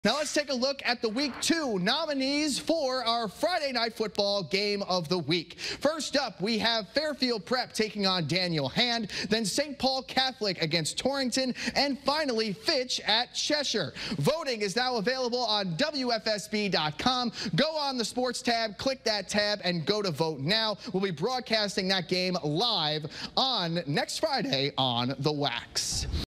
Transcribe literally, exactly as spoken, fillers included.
Now let's take a look at the week two nominees for our Friday Night Football game of the week. First up, we have Fairfield Prep taking on Daniel Hand, then Saint Paul Catholic against Torrington, and finally Fitch at Cheshire. Voting is now available on W F S B dot com. Go on the sports tab, click that tab, and go to vote now. We'll be broadcasting that game live on next Friday on The Wax.